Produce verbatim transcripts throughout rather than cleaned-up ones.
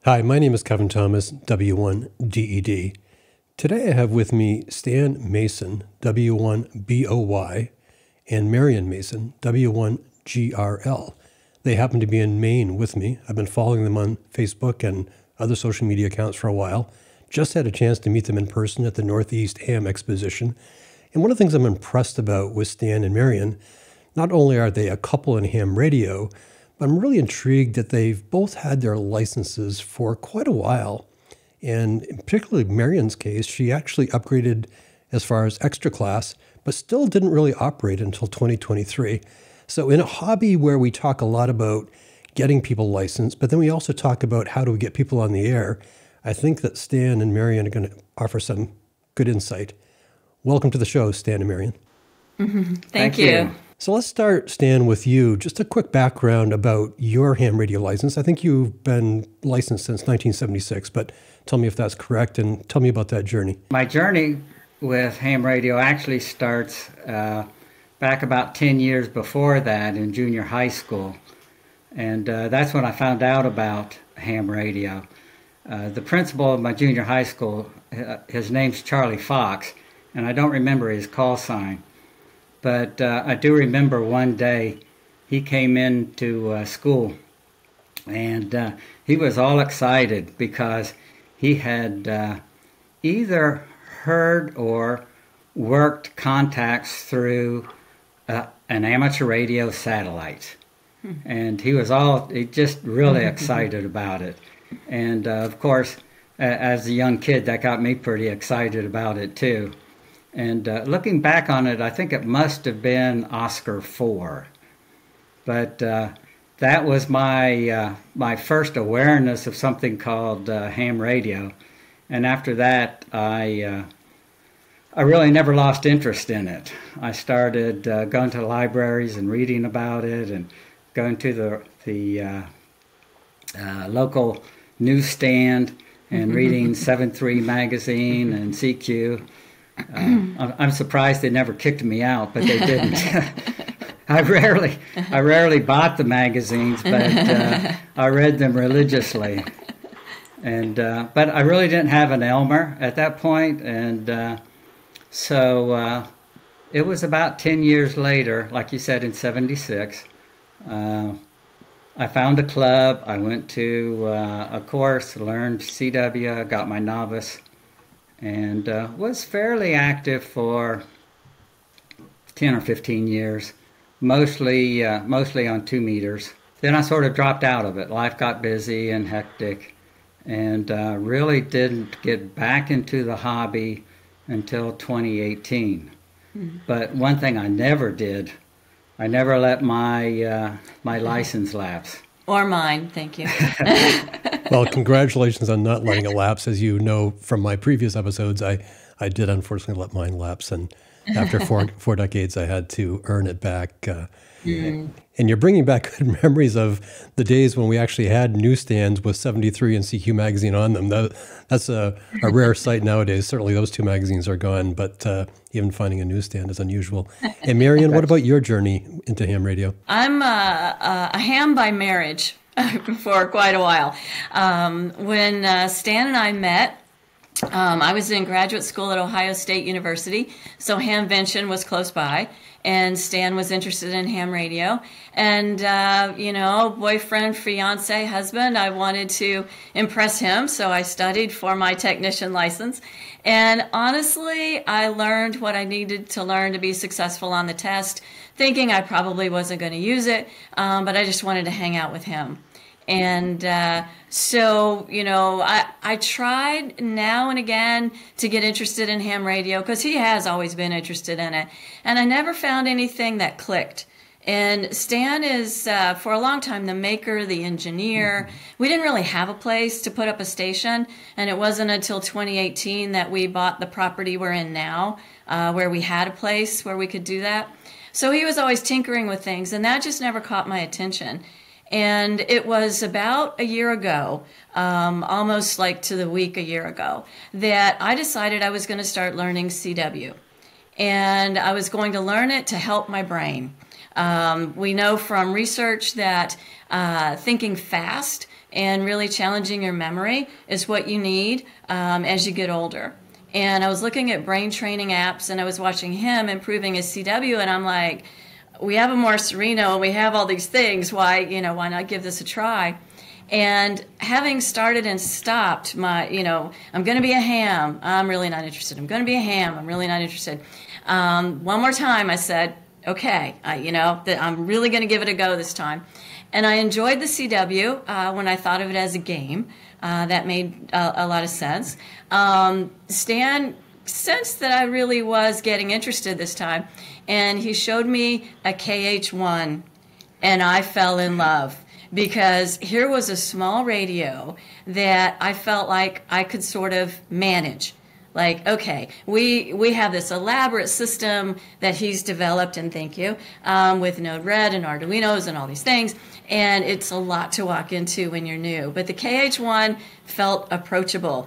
Hi, my name is Kevin Thomas, W one D E D. Today I have with me Stan Mason, W one B O Y, and Marion Mason, W one G R L. They happen to be in Maine with me. I've been following them on Facebook and other social media accounts for a while. Just had a chance to meet them in person at the Northeast Ham Exposition. And one of the things I'm impressed about with Stan and Marion, not only are they a couple in ham radio, but I'm really intrigued that they've both had their licenses for quite a while. And in particularly Marion's case, she actually upgraded as far as extra class, but still didn't really operate until twenty twenty-three. So in a hobby where we talk a lot about getting people licensed, but then we also talk about how do we get people on the air, I think that Stan and Marion are going to offer some good insight. Welcome to the show, Stan and Marion. Mm-hmm. Thank, Thank you. you. So let's start, Stan, with you. Just a quick background about your ham radio license. I think you've been licensed since nineteen seventy-six, but tell me if that's correct, and tell me about that journey. My journey with ham radio actually starts uh, back about ten years before that in junior high school. And uh, that's when I found out about ham radio. Uh, the principal of my junior high school, uh, his name's Charlie Fox, and I don't remember his call sign. But uh, I do remember one day he came into uh, school, and uh, he was all excited because he had uh, either heard or worked contacts through uh, an amateur radio satellite. Hmm. And he was all he just really excited about it. And uh, of course, uh, as a young kid, that got me pretty excited about it too. And uh, looking back on it, I think it must have been Oscar four. But uh, that was my uh, my first awareness of something called uh, ham radio. And after that, I uh, I really never lost interest in it. I started uh, going to libraries and reading about it, and going to the the uh, uh, local newsstand and reading seven three magazine and C Q. Uh, I'm surprised they never kicked me out, but they didn't. I rarely, I rarely bought the magazines, but uh, I read them religiously. And uh, but I really didn't have an Elmer at that point, and uh, so uh, it was about ten years later, like you said, in seventy-six. Uh, I found a club. I went to uh, a course, learned C W, got my novice, and uh, was fairly active for ten or fifteen years, mostly uh, mostly on two meters. Then I sort of dropped out of it. Life got busy and hectic, and uh, really didn't get back into the hobby until twenty eighteen. Mm-hmm. But one thing I never did, I never let my uh, my license lapse. Or mine, thank you. Well, congratulations on not letting it lapse. As you know from my previous episodes, I, I did unfortunately let mine lapse. And after four four decades, I had to earn it back. Uh, mm. And you're bringing back good memories of the days when we actually had newsstands with seventy-three and C Q magazine on them. That, that's a, a rare sight nowadays. Certainly those two magazines are gone, but uh, even finding a newsstand is unusual. And Marion, what about your journey into ham radio? I'm a, a ham by marriage for quite a while. Um, when uh, Stan and I met, um, I was in graduate school at Ohio State University, so Hamvention was close by, and Stan was interested in ham radio. And, uh, you know, boyfriend, fiance, husband, I wanted to impress him, so I studied for my technician license. And honestly, I learned what I needed to learn to be successful on the test, thinking I probably wasn't going to use it, um, but I just wanted to hang out with him. And uh, so, you know, I, I tried now and again to get interested in ham radio because he has always been interested in it. And I never found anything that clicked. And Stan is, uh, for a long time, the maker, the engineer. We didn't really have a place to put up a station. And it wasn't until twenty eighteen that we bought the property we're in now, uh, where we had a place where we could do that. So he was always tinkering with things, and that just never caught my attention. And it was about a year ago, um, almost like to the week a year ago, that I decided I was going to start learning C W. And I was going to learn it to help my brain. Um, we know from research that uh, thinking fast and really challenging your memory is what you need um, as you get older. And I was looking at brain training apps, and I was watching him improving his C W, and I'm like, we have a more Sereno, and we have all these things. Why, you know, why not give this a try? And having started and stopped my, you know, I'm going to be a ham. I'm really not interested. I'm going to be a ham. I'm really not interested. Um, one more time, I said, okay, I, you know, that I'm really going to give it a go this time. And I enjoyed the C W uh, when I thought of it as a game. Uh, that made a, a lot of sense. Um, Stan sensed that I really was getting interested this time, and he showed me a K H one, and I fell in love. Because here was a small radio that I felt like I could sort of manage. Like, okay, we we have this elaborate system that he's developed, and thank you, um, with Node-RED and Arduinos and all these things, and it's a lot to walk into when you're new. But the K H one felt approachable.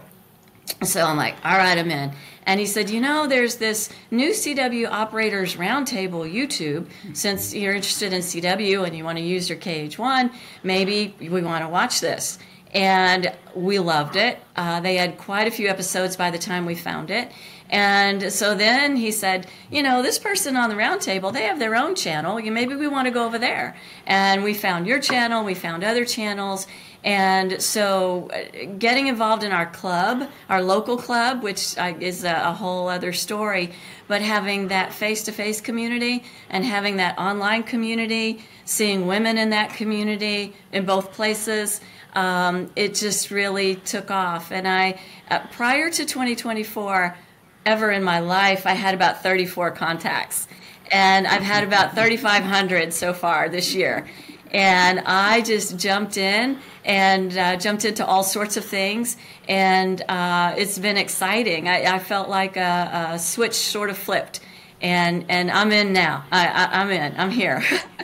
So I'm like, all right, I'm in. And he said, you know, there's this new C W Operators Roundtable YouTube. Since you're interested in C W and you want to use your K H one, maybe we want to watch this. And we loved it. Uh, they had quite a few episodes by the time we found it. And so then he said, you know, this person on the roundtable, they have their own channel. Maybe we want to go over there. And we found your channel. We found other channels. And so getting involved in our club, our local club, which is a, a whole other story, but having that face-to-face community and having that online community, seeing women in that community in both places, um, it just really took off. And I, uh, prior to twenty twenty-four, ever in my life, I had about thirty-four contacts. And I've had about thirty-five hundred so far this year. And I just jumped in and uh, jumped into all sorts of things. And uh, it's been exciting. I, I felt like a, a switch sort of flipped. And, and I'm in now. I, I, I'm in. I'm here.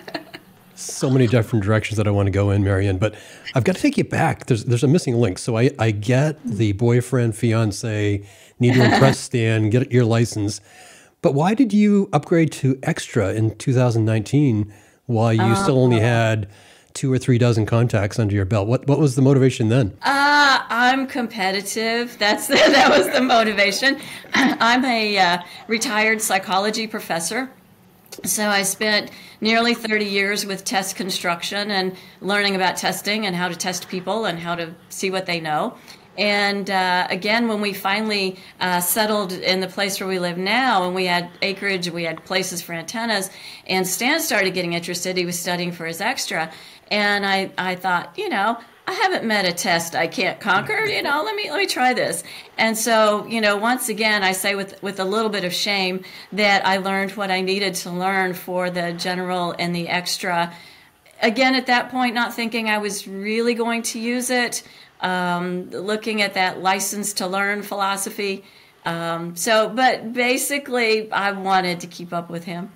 So many different directions that I want to go in, Marion, but I've got to take you back. There's there's a missing link. So I, I get the boyfriend, fiance, need to impress Stan, get your license. But why did you upgrade to Extra in two thousand nineteen while you uh, still only had two or three dozen contacts under your belt? What what was the motivation then? Uh, I'm competitive. That's the, that was the motivation. I'm a uh, retired psychology professor. So I spent nearly thirty years with test construction and learning about testing and how to test people and how to see what they know. And uh, again, when we finally uh, settled in the place where we live now, and we had acreage, we had places for antennas, and Stan started getting interested. He was studying for his extra, and I, I thought, you know, I haven't met a test I can't conquer. You know, let me let me try this. And so, you know, once again, I say with with a little bit of shame that I learned what I needed to learn for the general and the extra. Again, at that point, not thinking I was really going to use it. Um, looking at that license to learn philosophy. Um, so, but basically, I wanted to keep up with him.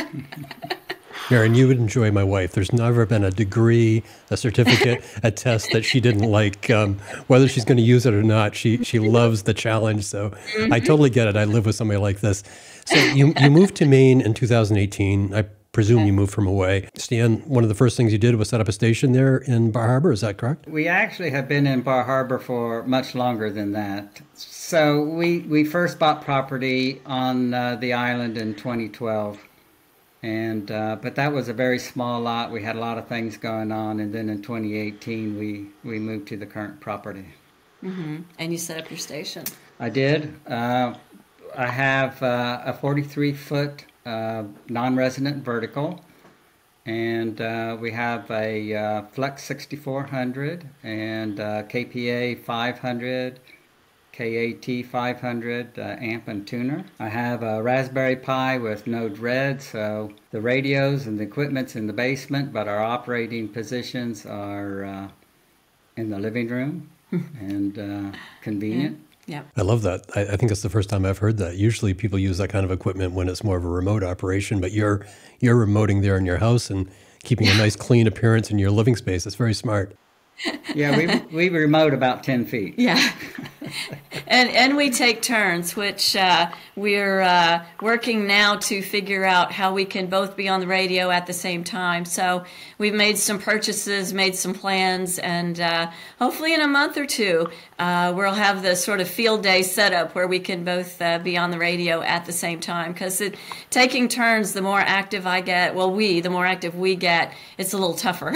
Marion, you would enjoy my wife. There's never been a degree, a certificate, a test that she didn't like. Um, whether she's going to use it or not, she she loves the challenge. So mm-hmm. I totally get it. I live with somebody like this. So you you moved to Maine in two thousand eighteen. I presume you moved from away. Stan, one of the first things you did was set up a station there in Bar Harbor. Is that correct? We actually have been in Bar Harbor for much longer than that. So we, we first bought property on uh, the island in twenty twelve. And uh, but that was a very small lot. We had a lot of things going on. And then in twenty eighteen, we, we moved to the current property. Mm-hmm. And you set up your station. I did. Uh, I have uh, a forty-three foot Uh, non-resident vertical, and uh, we have a uh, Flex sixty-four hundred and uh, K P A five hundred, K A T five hundred uh, amp and tuner. I have a Raspberry Pi with Node-RED, so the radios and the equipment's in the basement, but our operating positions are uh, in the living room and uh, convenient. Yeah. Yeah. I love that. I, I think it's the first time I've heard that. Usually people use that kind of equipment when it's more of a remote operation, but you're you're remoting there in your house and keeping a nice clean appearance in your living space. It's very smart. Yeah, we we remote about ten feet. Yeah. and and we take turns, which uh, we're uh, working now to figure out how we can both be on the radio at the same time. So we've made some purchases, made some plans, and uh, hopefully in a month or two uh, we'll have the sort of field day set up where we can both uh, be on the radio at the same time. Because taking turns, the more active I get, well, we, the more active we get, it's a little tougher.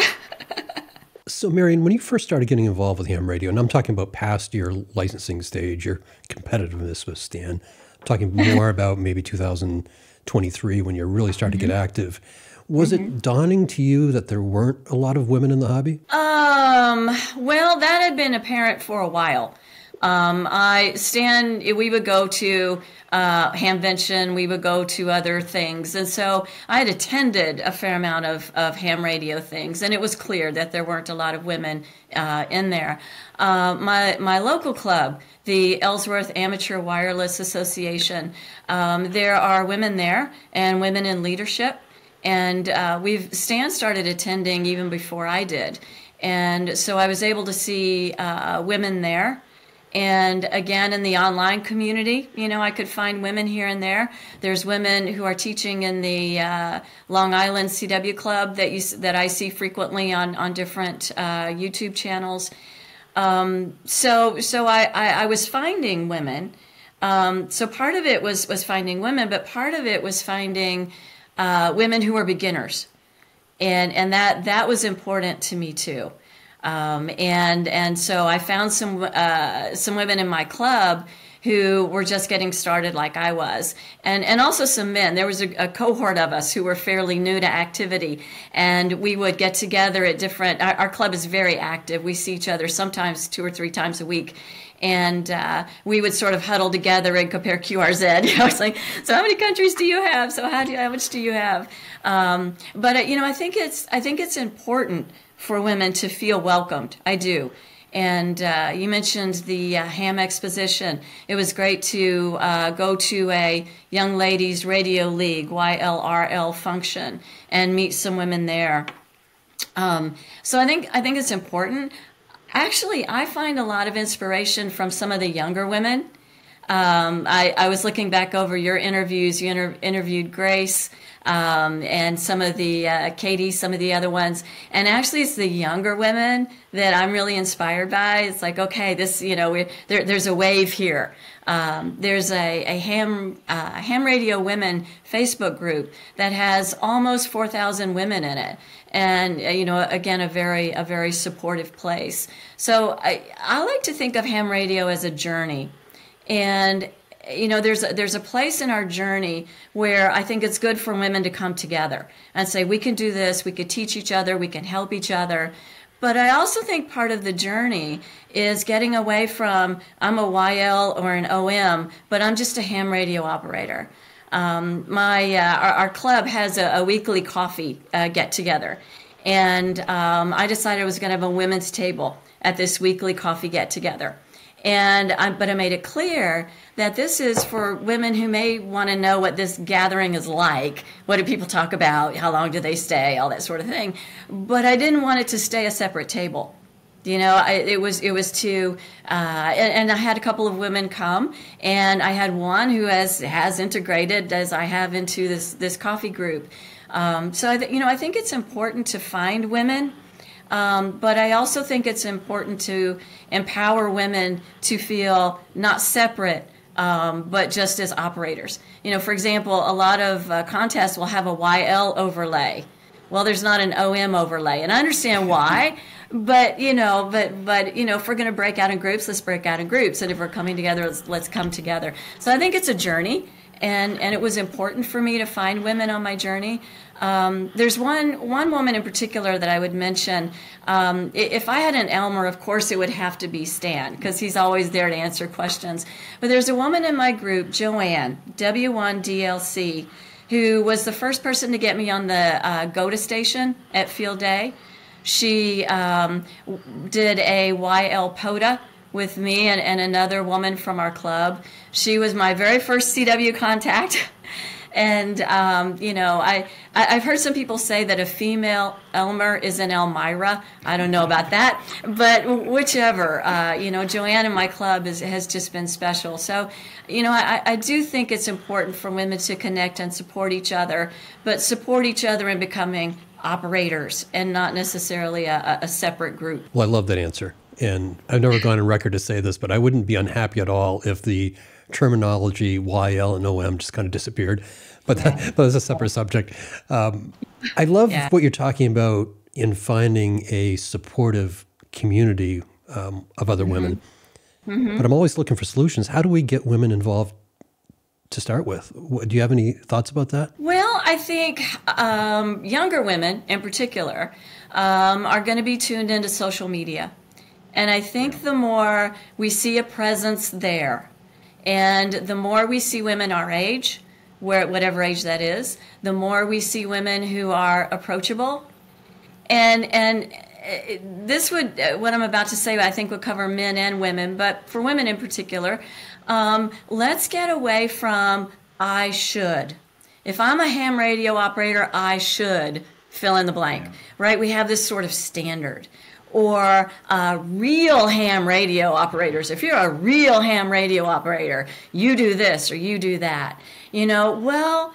So, Marion, when you first started getting involved with ham radio, and I'm talking about past your licensing stage, your competitiveness with Stan, I'm talking more about maybe two thousand twenty-three when you really started mm-hmm. to get active. Was mm-hmm. it dawning to you that there weren't a lot of women in the hobby? Um, well, that had been apparent for a while. Um, I, Stan, we would go to uh, Hamvention, we would go to other things. And so I had attended a fair amount of, of ham radio things, and it was clear that there weren't a lot of women uh, in there. Uh, my, my local club, the Ellsworth Amateur Wireless Association, um, there are women there and women in leadership. And uh, we've Stan started attending even before I did. And so I was able to see uh, women there. And again, in the online community, you know, I could find women here and there. There's women who are teaching in the uh, Long Island C W Club that you that I see frequently on on different uh, YouTube channels. Um, so so I, I, I was finding women. Um, so part of it was was finding women, but part of it was finding uh, women who were beginners, and and that that was important to me too. Um, and and so I found some uh, some women in my club who were just getting started like I was, and and also some men. There was a, a cohort of us who were fairly new to activity, and we would get together at different. Our, our club is very active. We see each other sometimes two or three times a week. And uh, we would sort of huddle together and compare Q R Z. You know, it's like, so how many countries do you have? So how do you, how much do you have? Um, but uh, you know, I think it's I think it's important for women to feel welcomed. I do. And uh, you mentioned the uh, ham exposition. It was great to uh, go to a Young Ladies Radio League, Y L R L function, and meet some women there. Um, so I think I think it's important. Actually, I find a lot of inspiration from some of the younger women. Um, I, I was looking back over your interviews. You inter- interviewed Grace um, and some of the uh, Katie, some of the other ones. And actually, it's the younger women that I'm really inspired by. It's like, okay, this, you know, we, there, there's a wave here. Um, there's a, a ham uh, ham radio women Facebook group that has almost four thousand women in it. And, you know, again, a very a very supportive place. So I, I like to think of ham radio as a journey. And, you know, there's a, there's a place in our journey where I think it's good for women to come together and say, we can do this, we could teach each other, we can help each other. But I also think part of the journey is getting away from, I'm a Y L or an O M, but I'm just a ham radio operator. Um, my uh, our, our club has a, a weekly coffee uh, get together, and um, I decided I was going to have a women's table at this weekly coffee get together. And I, but I made it clear that this is for women who may want to know what this gathering is like. What do people talk about? How long do they stay? All that sort of thing. But I didn't want it to stay a separate table. You know, I, it was it was to, uh, and, and I had a couple of women come, and I had one who has has integrated as I have into this this coffee group. Um, so I th- you know, I think it's important to find women, um, but I also think it's important to empower women to feel not separate, um, but just as operators. You know, for example, a lot of uh, contests will have a Y L overlay. Well, there's not an O M overlay, and I understand why. But, you know, but, but you know, if we're going to break out in groups, let's break out in groups. And if we're coming together, let's, let's come together. So I think it's a journey, and, and it was important for me to find women on my journey. Um, there's one one woman in particular that I would mention. Um, if I had an Elmer, of course, it would have to be Stan, because he's always there to answer questions. But there's a woman in my group, Joanne, W one D L C, who was the first person to get me on the uh, GOTA station at Field Day. She um, did a Y L POTA with me and, and another woman from our club. She was my very first C W contact. And, um, you know, I, I, I've heard some people say that a female Elmer is an Elmira. I don't know about that, but whichever, uh, you know, Joanne in my club is, has just been special. So, you know, I, I do think it's important for women to connect and support each other, but support each other in becoming operators and not necessarily a, a separate group. Well, I love that answer. And I've never gone on record to say this, but I wouldn't be unhappy at all if the terminology Y L and O M just kind of disappeared. But that, that was a separate subject. Um, I love Yeah. what you're talking about in finding a supportive community um, of other mm-hmm. women. Mm-hmm. But I'm always looking for solutions. How do we get women involved to start with? Do you have any thoughts about that? Well, I think um, younger women in particular um, are going to be tuned into social media. And I think the more we see a presence there, and the more we see women our age, where whatever age that is, the more we see women who are approachable. And and this would, what I'm about to say, I think would cover men and women, but for women in particular, um, let's get away from I should. If I'm a ham radio operator, I should fill in the blank, right? We have this sort of standard. Or uh, real ham radio operators. If you're a real ham radio operator, you do this or you do that. You know, well,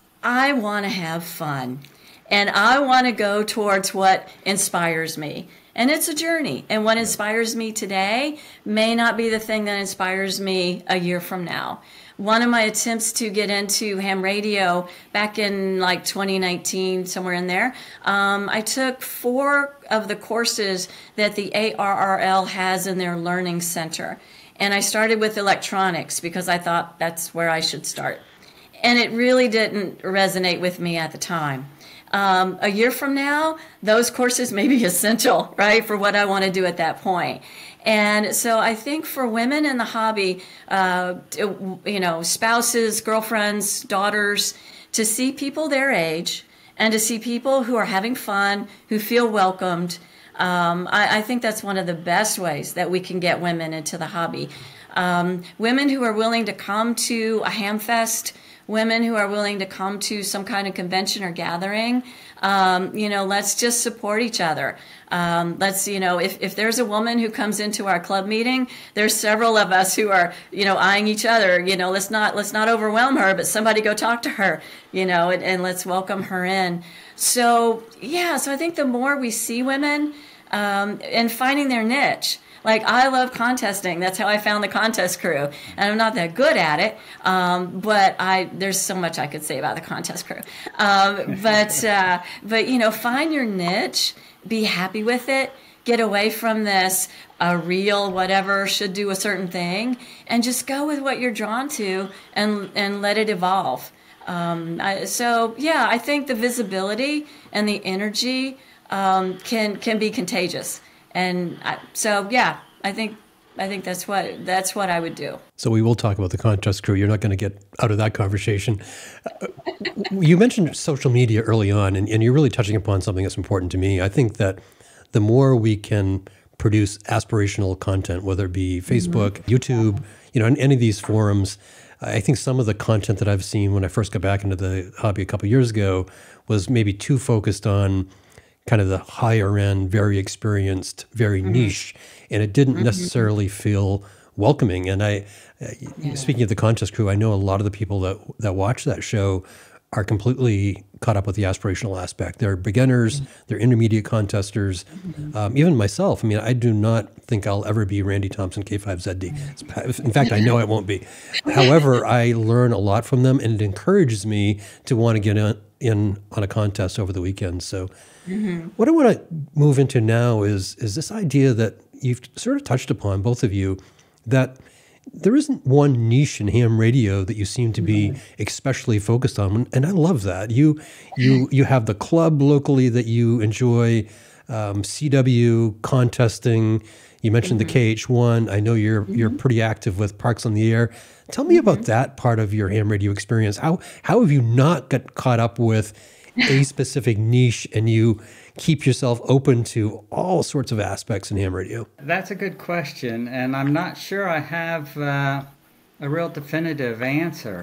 I want to have fun. And I want to go towards what inspires me. And it's a journey. And what inspires me today may not be the thing that inspires me a year from now. One of my attempts to get into ham radio back in like twenty nineteen, somewhere in there, um, I took four of the courses that the A R R L has in their learning center. And I started with electronics because I thought that's where I should start. And it really didn't resonate with me at the time. Um, a year from now, those courses may be essential, right, for what I want to do at that point. And so I think for women in the hobby, uh, you know, spouses, girlfriends, daughters, to see people their age and to see people who are having fun, who feel welcomed, um, I, I think that's one of the best ways that we can get women into the hobby. Um, women who are willing to come to a ham fest, women who are willing to come to some kind of convention or gathering, um, you know, let's just support each other. Um, let's, you know, if, if there's a woman who comes into our club meeting, there's several of us who are, you know, eyeing each other. You know, let's not let's not overwhelm her, but somebody go talk to her, you know, and, and let's welcome her in. So, yeah, so I think the more we see women um, and finding their niche. Like, I love contesting. That's how I found the contest crew. And I'm not that good at it, um, but I there's so much I could say about the contest crew. Um, but, uh, but, you know, find your niche, be happy with it, get away from this a real whatever should do a certain thing, and just go with what you're drawn to and, and let it evolve. Um, I, so, yeah, I think the visibility and the energy um, can can be contagious. And I, so, yeah, I think I think that's what that's what I would do. So we will talk about the contest crew. You're not going to get out of that conversation. Uh, you mentioned social media early on, and, and you're really touching upon something that's important to me. I think that the more we can produce aspirational content, whether it be Facebook, mm-hmm. YouTube, you know, in any of these forums, I think some of the content that I've seen when I first got back into the hobby a couple of years ago was maybe too focused on kind of the higher end, very experienced, very mm-hmm. niche, and it didn't mm-hmm. necessarily feel welcoming. And I, uh, yeah. speaking of the contest crew, I know a lot of the people that that watch that show are completely caught up with the aspirational aspect. They're beginners, mm-hmm. they're intermediate contesters. Mm-hmm. Um, even myself, I mean, I do not think I'll ever be Randy Thompson K five Z D. In fact, I know I won't be. However, I learn a lot from them, and it encourages me to want to get in, in on a contest over the weekend. So mm-hmm. what I want to move into now is is this idea that you've sort of touched upon, both of you, that there isn't one niche in ham radio that you seem to be mm-hmm. especially focused on, and I love that. You you you have the club locally that you enjoy, um, C W, contesting. You mentioned mm-hmm. the K H one. I know you're mm-hmm. you're pretty active with Parks on the Air. Tell me mm-hmm. about that part of your ham radio experience. How how have you not got caught up with a specific niche, and you keep yourself open to all sorts of aspects in ham radio? That's a good question, and I'm not sure I have uh, a real definitive answer.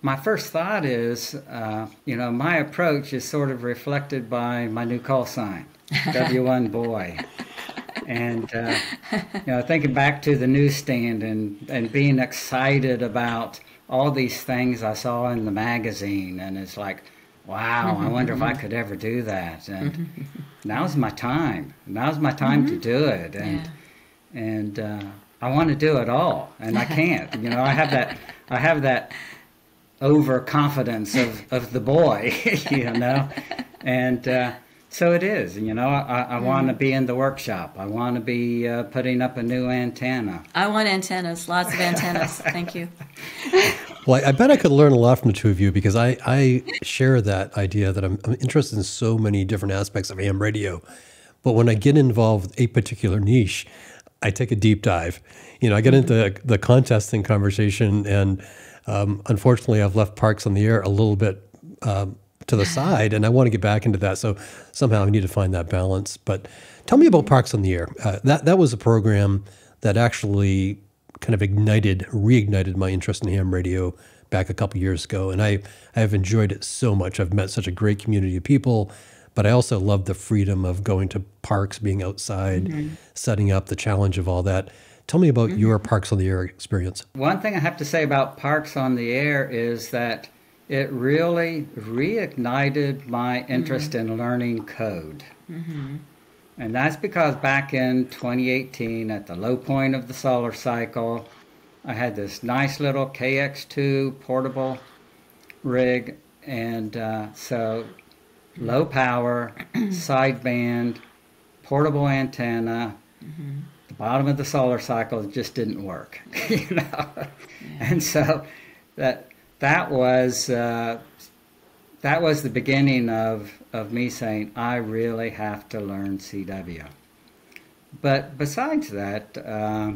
my first thought is, uh, you know, my approach is sort of reflected by my new call sign, W one Boy. And, uh, you know, thinking back to the newsstand and, and being excited about all these things I saw in the magazine. And it's like, wow, I wonder if I could ever do that. And now's my time. Now's my time mm-hmm. to do it. And, yeah. and uh, I want to do it all. And I can't. You know, I have that, I have that overconfidence of, of the boy, you know. And uh, so it is, you know, I, I mm. want to be in the workshop. I want to be uh, putting up a new antenna. I want antennas, lots of antennas. Thank you. Well, I, I bet I could learn a lot from the two of you, because I, I share that idea that I'm, I'm interested in so many different aspects of ham radio. But when I get involved with a particular niche, I take a deep dive. You know, I get mm-hmm. into the contesting conversation, and um, unfortunately, I've left Parks on the Air a little bit um, to the side, and I want to get back into that. So somehow I need to find that balance. But tell me about Parks on the Air. Uh, that that was a program that actually kind of ignited, reignited my interest in ham radio back a couple years ago, and I I have enjoyed it so much. I've met such a great community of people, but I also love the freedom of going to parks, being outside, mm-hmm. setting up, the challenge of all that. Tell me about mm-hmm. your Parks on the Air experience. One thing I have to say about Parks on the Air is that it really reignited my interest mm-hmm. in learning code. Mm-hmm. And that's because back in twenty eighteen, at the low point of the solar cycle, I had this nice little K X two portable rig. And uh, so low power, sideband, portable antenna, mm-hmm. the bottom of the solar cycle just didn't work, you know. Yeah. And so that that was uh, that was the beginning of of me saying, I really have to learn C W. But besides that, uh,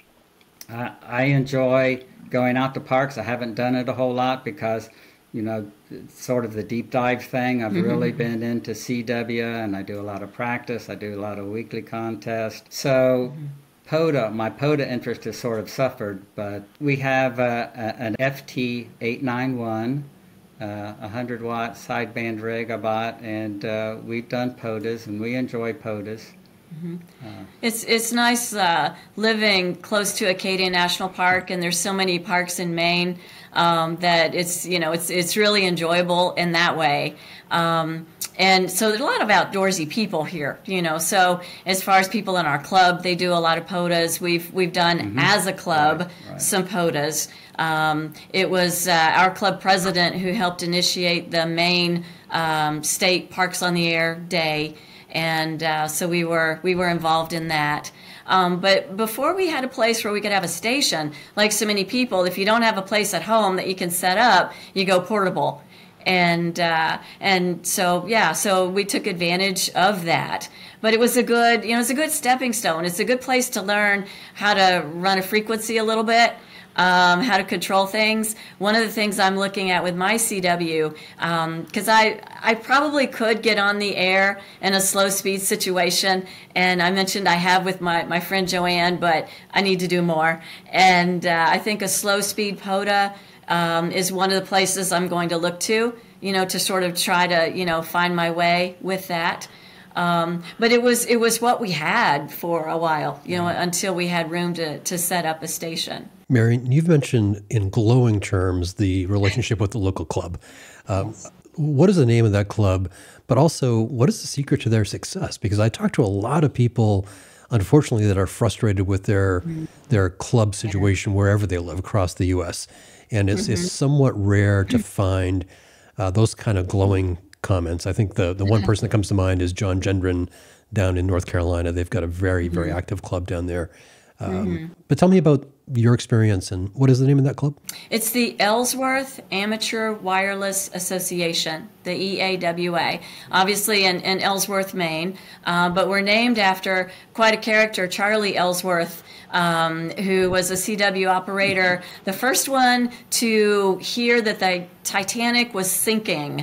I, I enjoy going out to parks. I haven't done it a whole lot because, you know, sort of the deep dive thing. I've mm-hmm. really been into C W, and I do a lot of practice. I do a lot of weekly contests. So mm-hmm. POTA, my POTA interest has sort of suffered, but we have uh, a, an F T eight ninety-one, uh, a one hundred watt sideband rig I bought, and uh, we've done POTAs, and we enjoy POTAs. Mm-hmm. Uh, it's it's nice uh, living close to Acadia National Park, and there's so many parks in Maine um, that it's you know it's it's really enjoyable in that way. Um, and so there's a lot of outdoorsy people here, you know. So as far as people in our club, they do a lot of POTAs. We've we've done mm-hmm. as a club right, right. some POTAs. Um, it was uh, our club president who helped initiate the Maine um, State Parks on the Air Day. And uh, so we were we were involved in that. Um, but before we had a place where we could have a station, like so many people, if you don't have a place at home that you can set up, you go portable. And uh, and so yeah, so we took advantage of that. But it was a good, you know, it's a good stepping stone. It's a good place to learn how to run a frequency a little bit. Um, how to control things. One of the things I'm looking at with my C W, because um, I I probably could get on the air in a slow speed situation, and I mentioned I have with my, my friend Joanne, but I need to do more. And uh, I think a slow speed POTA um, is one of the places I'm going to look to, you know, to sort of try to, you know, find my way with that. Um, but it was it was what we had for a while, you know, until we had room to, to set up a station. Marion, you've mentioned in glowing terms the relationship with the local club. Um, yes. What is the name of that club? But also, what is the secret to their success? Because I talk to a lot of people, unfortunately, that are frustrated with their mm-hmm. their club situation wherever they live across the U S. And it's, mm-hmm. it's somewhat rare to find uh, those kind of glowing comments. I think the, the one person that comes to mind is John Gendron down in North Carolina. They've got a very, very mm-hmm. active club down there. Um, mm-hmm. But tell me about your experience, and what is the name of that club? It's the Ellsworth Amateur Wireless Association, the E A W A, obviously in, in Ellsworth, Maine, uh, but we're named after quite a character, Charlie Ellsworth, um, who was a C W operator, the first one to hear that the Titanic was sinking.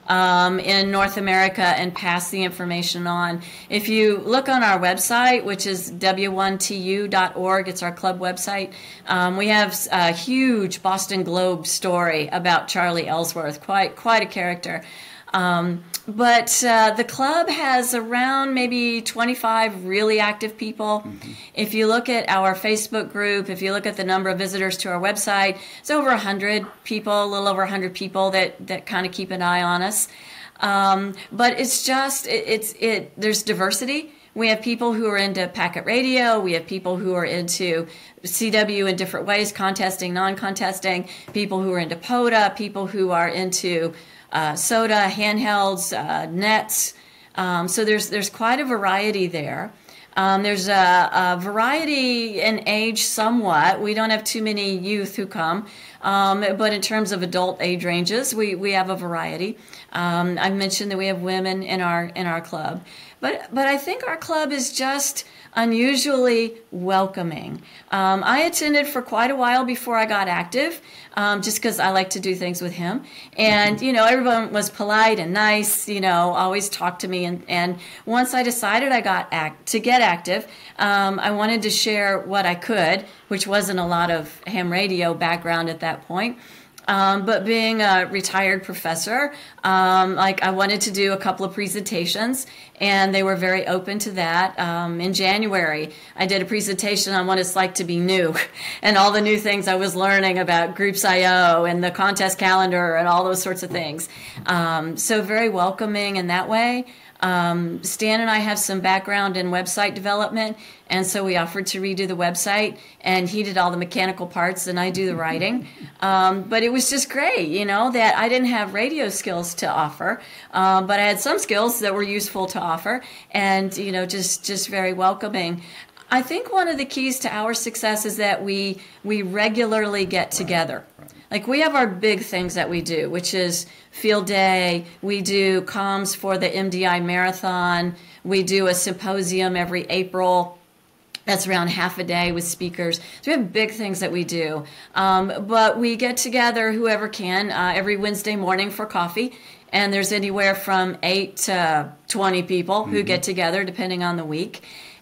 um, in North America and pass the information on. If you look on our website, which is w one t u dot org, it's our club website, um, we have a huge Boston Globe story about Charlie Ellsworth, quite, quite a character. Um, but uh, the club has around maybe twenty-five really active people. Mm-hmm. If you look at our Facebook group, if you look at the number of visitors to our website, it's over one hundred people, a little over one hundred people that, that kind of keep an eye on us. Um, but it's just, it, it's, it, there's diversity. We have people who are into packet radio. We have people who are into C W in different ways, contesting, non-contesting, people who are into POTA, people who are into Uh, soda, handhelds, uh, nets. Um, so there's there's quite a variety there. Um, there's a, a variety in age somewhat. We don't have too many youth who come, um, but in terms of adult age ranges, we, we have a variety. Um, I mentioned that we have women in our in our club, but but I think our club is just unusually welcoming. Um, I attended for quite a while before I got active, um, just because I like to do things with him. And, you know, everyone was polite and nice, you know, always talked to me. And, and once I decided I got act to get active, um, I wanted to share what I could, which wasn't a lot of ham radio background at that point. Um, but being a retired professor, um, like I wanted to do a couple of presentations, and they were very open to that. Um, in January, I did a presentation on what it's like to be new and all the new things I was learning about Groups I O and the contest calendar and all those sorts of things. Um, so very welcoming in that way. Um, Stan and I have some background in website development, and so we offered to redo the website, and he did all the mechanical parts, and I do the writing. Um, but it was just great, you know, that I didn't have radio skills to offer, uh, but I had some skills that were useful to offer, and, you know, just, just very welcoming. I think one of the keys to our success is that we, we regularly get together. Like, we have our big things that we do, which is field day. We do comms for the M D I marathon. We do a symposium every April. That's around half a day with speakers. So we have big things that we do. Um, but we get together, whoever can, uh, every Wednesday morning for coffee. And there's anywhere from eight to twenty people who mm-hmm. get together, depending on the week.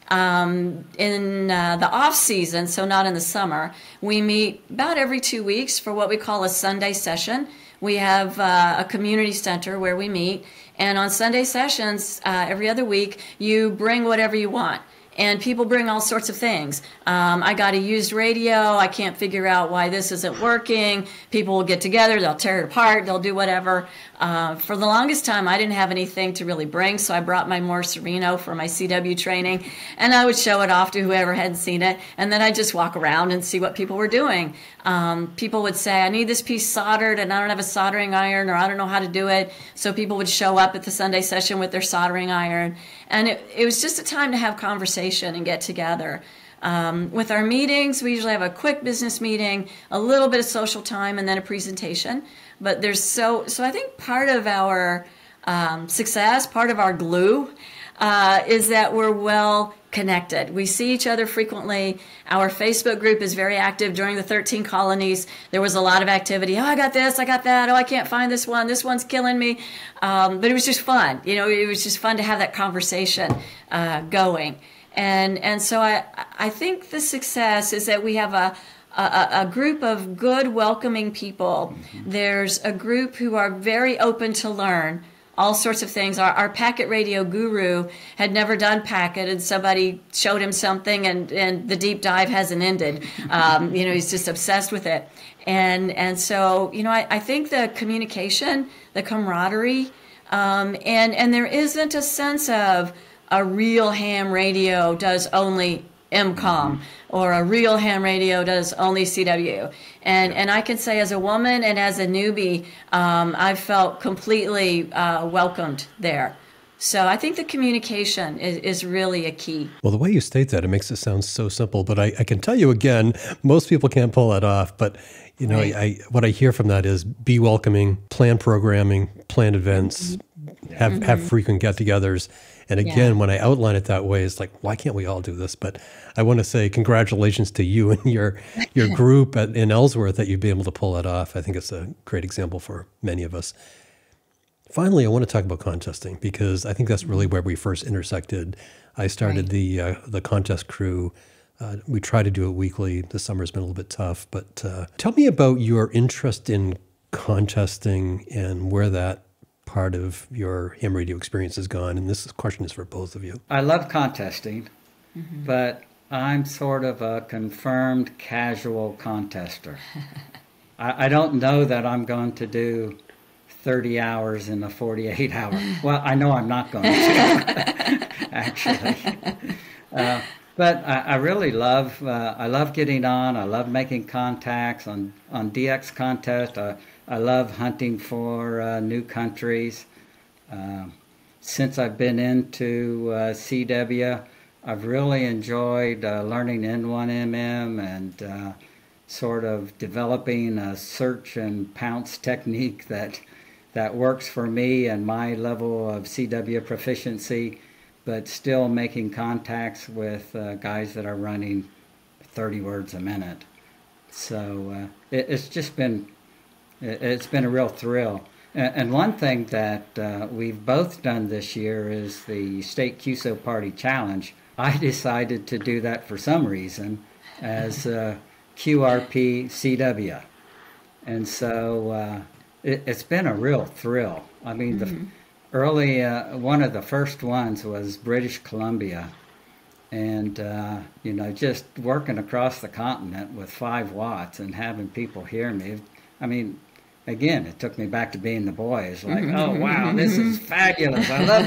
Um, in uh, the off season, so not in the summer, we meet about every two weeks for what we call a Sunday session. We have uh, a community center where we meet, and on Sunday sessions, uh, every other week, you bring whatever you want. And people bring all sorts of things. Um, I got a used radio. I can't figure out why this isn't working. People will get together. They'll tear it apart. They'll do whatever. Uh, for the longest time, I didn't have anything to really bring, so I brought my Morse Reno for my C W training, and I would show it off to whoever hadn't seen it, and then I'd just walk around and see what people were doing. Um, people would say, I need this piece soldered, and I don't have a soldering iron, or I don't know how to do it. So people would show up at the Sunday session with their soldering iron, and it, it was just a time to have conversation and get together. Um, with our meetings, we usually have a quick business meeting, a little bit of social time, and then a presentation. But there's so, so I think part of our um, success, part of our glue, uh, is that we're well connected. We see each other frequently. Our Facebook group is very active. During the thirteen colonies, there was a lot of activity. Oh, I got this, I got that. Oh, I can't find this one. This one's killing me. Um, but it was just fun. You know, it was just fun to have that conversation uh, going. And and so I I think the success is that we have a a, a group of good, welcoming people. Mm-hmm. There's a group who are very open to learn all sorts of things. Our, our packet radio guru had never done packet, and somebody showed him something, and, and the deep dive hasn't ended. Um, you know, he's just obsessed with it. And and so, you know, I, I think the communication, the camaraderie, um, and and there isn't a sense of a real ham radio does only M COM, or a real ham radio does only C W. And and I can say, as a woman and as a newbie, um, I felt completely uh, welcomed there. So I think the communication is, is really a key. Well, the way you state that, it makes it sound so simple. But I, I can tell you again, most people can't pull that off. But you know, right. I, I, what I hear from that is be welcoming, plan programming, plan events, mm-hmm. have mm-hmm. have frequent get-togethers. And again, yeah. when I outline it that way, it's like, why can't we all do this? But I want to say congratulations to you and your your group at, in Ellsworth that you've been able to pull that off. I think it's a great example for many of us. Finally, I want to talk about contesting because I think that's really where we first intersected. I started Right. the uh, the contest crew. Uh, we try to do it weekly. The summer's been a little bit tough, but uh, tell me about your interest in contesting and where that part of your ham radio experience has gone. And this question is for both of you. I love contesting, Mm-hmm. but I'm sort of a confirmed casual contester. I, I don't know that I'm going to do thirty hours in a forty-eight hour. Well, I know I'm not going to, actually. Uh, but I, I really love, uh, I love getting on. I love making contacts on, on D X contest. I, I love hunting for uh, new countries. Uh, since I've been into uh, C W, I've really enjoyed uh, learning N one M M and uh, sort of developing a search and pounce technique that that works for me and my level of C W proficiency, but still making contacts with uh, guys that are running thirty words a minute. So uh, it, it's just been, it, it's been a real thrill. And, and one thing that uh, we've both done this year is the State Q S O Party Challenge. I decided to do that for some reason as uh, Q R P C W. And so uh, it, it's been a real thrill. I mean, mm-hmm. the early, uh, one of the first ones was British Columbia. And, uh, you know, just working across the continent with five watts and having people hear me. I mean, again, it took me back to being the boy. It's like, mm-hmm. oh, wow, this is fabulous. I love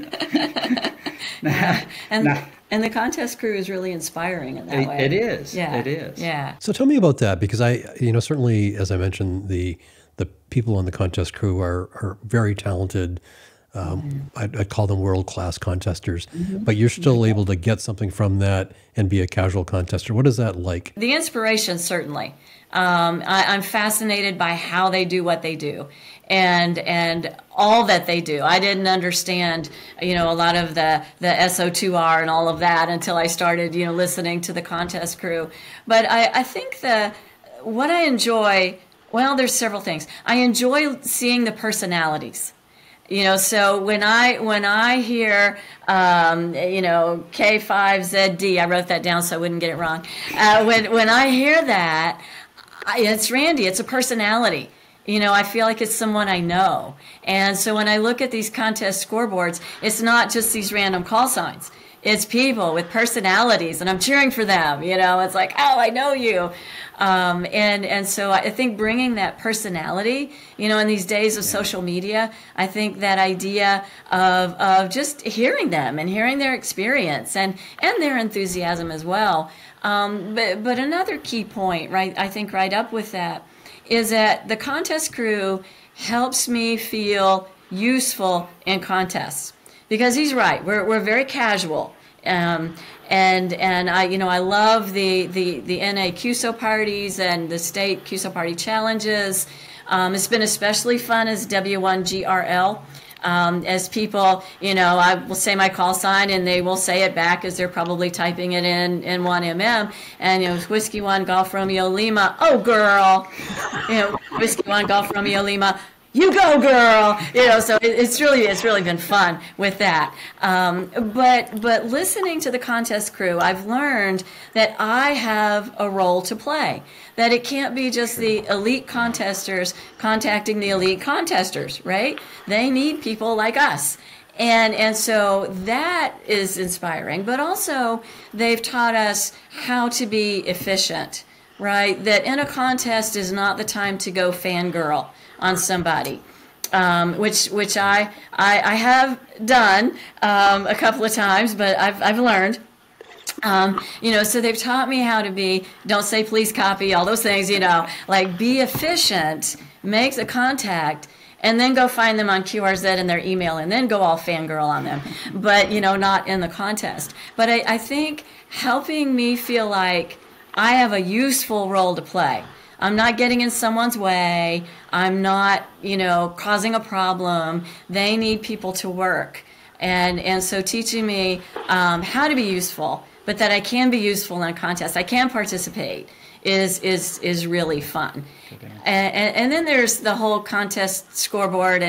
this. now, and, now, and the contest crew is really inspiring in that it, way. It is. Yeah. It is. Yeah. So tell me about that, because I, you know, certainly, as I mentioned, the the people on the contest crew are, are very talented. Um, mm-hmm. I'd, I'd call them world-class contesters, mm-hmm. but you're still mm-hmm. able to get something from that and be a casual contester. What is that like? The inspiration, certainly. Um, I, I'm fascinated by how they do what they do, and and all that they do. I didn't understand, you know, a lot of the the S O two R and all of that until I started, you know, listening to the contest crew. But I, I think the what I enjoy. Well, there's several things. I enjoy seeing the personalities. You know, so when I when I hear, um, you know, K five Z D, I wrote that down so I wouldn't get it wrong. Uh, when when I hear that, I, it's Randy. It's a personality. You know, I feel like it's someone I know. And so when I look at these contest scoreboards, it's not just these random call signs. It's people with personalities, and I'm cheering for them. You know, it's like, oh, I know you. Um, and, and so I think bringing that personality, you know, in these days of yeah. social media, I think that idea of, of just hearing them and hearing their experience and, and their enthusiasm as well. Um, but, but another key point, right, I think right up with that, is that the contest crew helps me feel useful in contests. Because he's right, we're we're very casual, um, and and I you know I love the the the N A Q S O parties and the state Q S O party challenges. Um, it's been especially fun as W one G R L. Um, as people, you know, I will say my call sign and they will say it back as they're probably typing it in in one M M. And, you know, it's Whiskey one Golf Romeo Lima. Oh, girl. You know, Whiskey one Golf Romeo Lima. You go, girl. You know, so it, it's really it's really been fun with that. Um, but but listening to the contest crew, I've learned that I have a role to play. That it can't be just the elite contesters contacting the elite contesters, right? They need people like us. And and so that is inspiring. But also they've taught us how to be efficient, right? That in a contest is not the time to go fangirl on somebody, um, which which I, I I have done um, a couple of times, but I've I've learned. Um, you know, so they've taught me how to be, don't say please copy, all those things, you know, like be efficient, make the contact, and then go find them on Q R Z in their email, and then go all fangirl on them, but, you know, not in the contest. But I, I think helping me feel like I have a useful role to play. I'm not getting in someone's way. I'm not, you know, causing a problem. They need people to work. And and so teaching me um, how to be useful, but that I can be useful in a contest, I can participate, is is is really fun. And, and, and then there's the whole contest scoreboard, and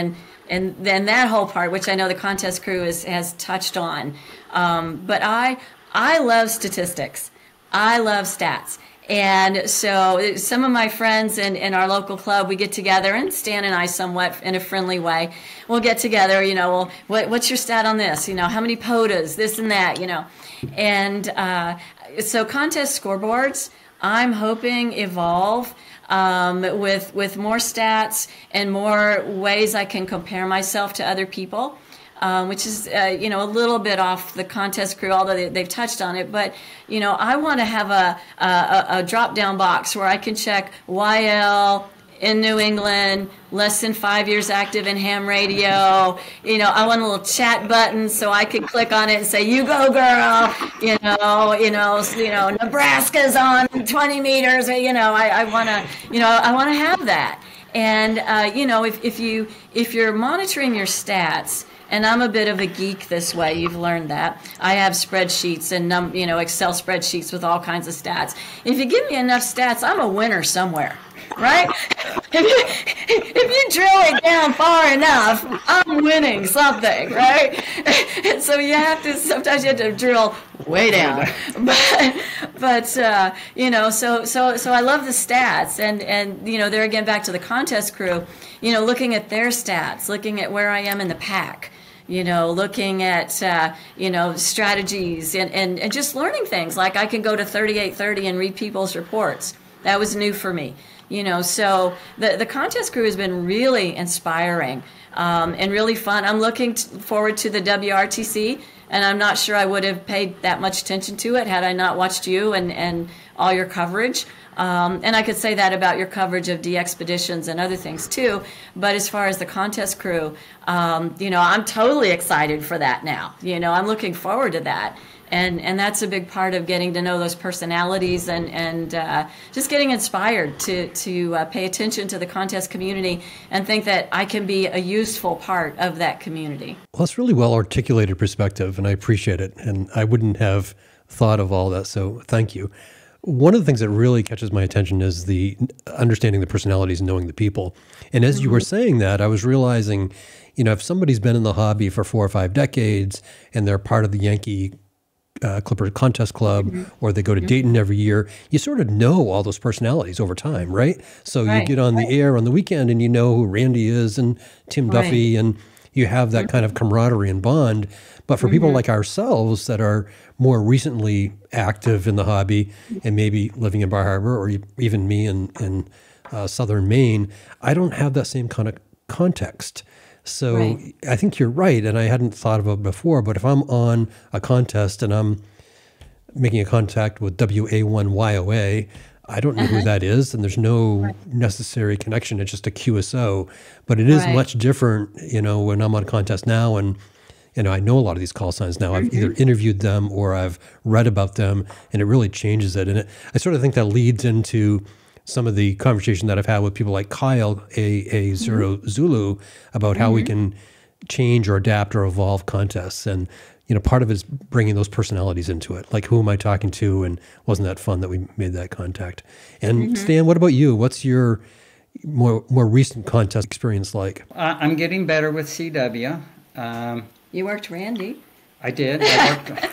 and then that whole part, which I know the contest crew is, has touched on. Um, but I, I love statistics. I love stats. And so some of my friends in, in our local club, we get together, and Stan and I somewhat in a friendly way, we'll get together, you know, well, what, what's your stat on this? You know, how many P O T As, this and that, you know. And uh, so contest scoreboards, I'm hoping evolve um, with, with more stats and more ways I can compare myself to other people. Um, which is, uh, you know, a little bit off the contest crew, although they, they've touched on it. But, you know, I want to have a, a, a drop-down box where I can check Y L in New England, less than five years active in ham radio. You know, I want a little chat button so I can click on it and say, you go, girl. You know, you know, you know, Nebraska's on twenty meters. You know, I, I want to, you know, I want to have that. And, uh, you know, if, if, you, if you're monitoring your stats, and I'm a bit of a geek this way. You've learned that. I have spreadsheets and num, you know, Excel spreadsheets with all kinds of stats. If you give me enough stats, I'm a winner somewhere, right? if, you, if you drill it down far enough, I'm winning something, right? And so you have to, sometimes you have to drill way down. But, but uh, you know, so so so I love the stats, and and you know, there again, back to the contest crew, you know, looking at their stats, looking at where I am in the pack. You know, looking at, uh, you know, strategies and, and, and just learning things. Like I can go to thirty-eight thirty and read people's reports. That was new for me. You know, so the, the contest crew has been really inspiring um, and really fun. I'm looking t- forward to the W R T C, and I'm not sure I would have paid that much attention to it had I not watched you and, and all your coverage. Um, and I could say that about your coverage of DXpeditions and other things too. But as far as the contest crew, um, you know, I'm totally excited for that now. You know, I'm looking forward to that. And and that's a big part of getting to know those personalities and, and uh, just getting inspired to, to uh, pay attention to the contest community and think that I can be a useful part of that community. Well, it's really well articulated perspective, and I appreciate it. And I wouldn't have thought of all that, so thank you. One of the things that really catches my attention is the understanding the personalities and knowing the people. And as mm-hmm. you were saying that, I was realizing, you know, if somebody's been in the hobby for four or five decades and they're part of the Yankee uh, Clipper Contest Club, mm-hmm. or they go to mm-hmm. Dayton every year, you sort of know all those personalities over time, right? So right. you get on the right. air on the weekend and you know who Randy is and Tim right. Duffy, and you have that mm-hmm. kind of camaraderie and bond. But for mm-hmm. people like ourselves that are more recently active in the hobby and maybe living in Bar Harbor, or even me in, in uh, southern Maine, I don't have that same kind of context. So right. I think you're right, and I hadn't thought of it before, but if I'm on a contest and I'm making a contact with W A one Y O A, I don't know uh-huh. who that is, and there's no right. necessary connection. It's just a Q S O. But it is right. much different, you know, when I'm on a contest now, and you know, I know a lot of these call signs now. I've mm-hmm. either interviewed them or I've read about them, and it really changes it. And it, I sort of think that leads into some of the conversation that I've had with people like Kyle, A A Zero mm-hmm. Zulu, about mm-hmm. how we can change or adapt or evolve contests. And, you know, part of it is bringing those personalities into it. Like, who am I talking to? And wasn't that fun that we made that contact? And mm-hmm. Stan, what about you? What's your more more recent contest experience like? Uh, I'm getting better with C W. Um, you worked Randy. I did. I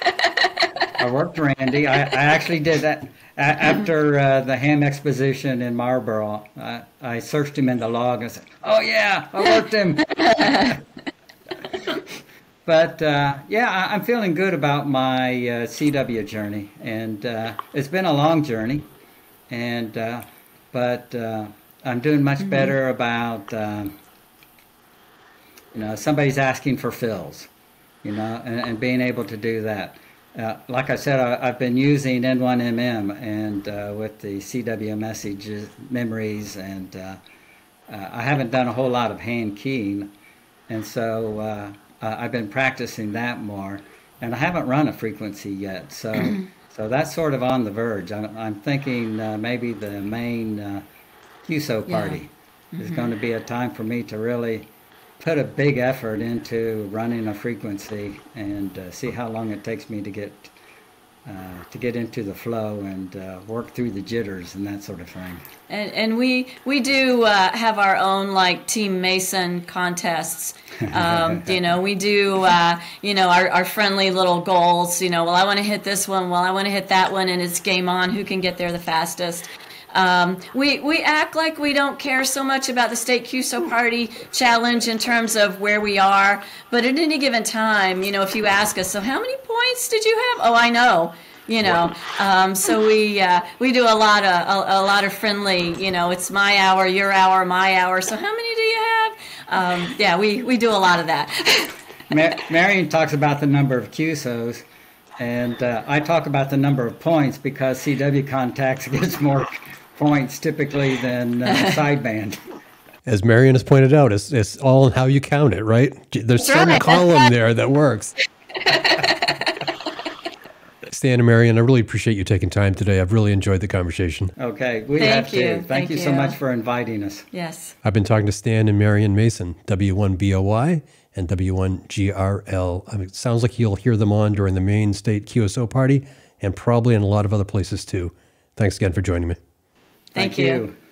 worked, I worked Randy. I, I actually did that. After uh, the ham exposition in Marlboro, I, I searched him in the log and said, oh, yeah, I worked him. But, uh, yeah, I, I'm feeling good about my uh, C W journey. And uh, it's been a long journey. and uh, But uh, I'm doing much mm-hmm. better about, um, you know, somebody's asking for fills, you know, and, and being able to do that. Uh, like I said, I, I've been using N one M M and uh, with the C W messages, memories, and uh, uh, I haven't done a whole lot of hand keying, and so uh, uh, I've been practicing that more, and I haven't run a frequency yet, so so that's sort of on the verge. I'm, I'm thinking uh, maybe the Maine uh, Q S O party yeah. mm-hmm. is going to be a time for me to really put a big effort into running a frequency and uh, see how long it takes me to get uh, to get into the flow and uh, work through the jitters and that sort of thing. And, and we we do uh, have our own like Team Mason contests. Um, you know, we do uh, you know our, our friendly little goals. You know, well, I want to hit this one. Well, I want to hit that one, and it's game on. Who can get there the fastest? Um, we we act like we don't care so much about the state Q S O party challenge in terms of where we are. But at any given time, you know, if you ask us, so how many points did you have? Oh, I know. You know, um, so we uh, we do a lot of a, a lot of friendly. You know, it's my hour, your hour, my hour. So how many do you have? Um, yeah, we, we do a lot of that. Marion talks about the number of Q S Os, and uh, I talk about the number of points because C W Contacts gets more points typically than uh, sideband. As Marion has pointed out, it's, it's all in how you count it, right? There's That's some right. column there that works. Stan and Marion, I really appreciate you taking time today. I've really enjoyed the conversation. Okay, we Thank have you. to. Thank, Thank you so you. much for inviting us. Yes. I've been talking to Stan and Marion Mason, W one B O Y and W one G R L. I mean, it sounds like you'll hear them on during the Maine State Q S O party and probably in a lot of other places too. Thanks again for joining me. Thank, Thank you. you.